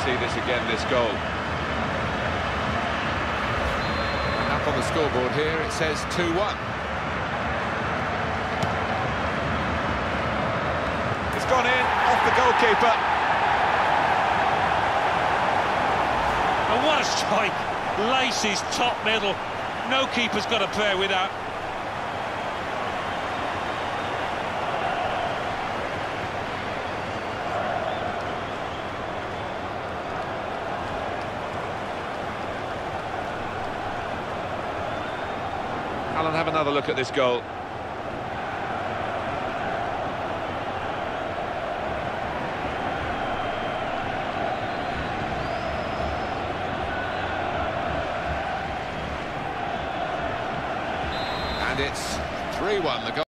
see this again, this goal. And up on the scoreboard here, it says 2-1. It's gone in, off the goalkeeper. And what a strike! Laces top middle. No keeper's got a prayer with that. Alan, have another look at this goal. And it's 3-1, the goal.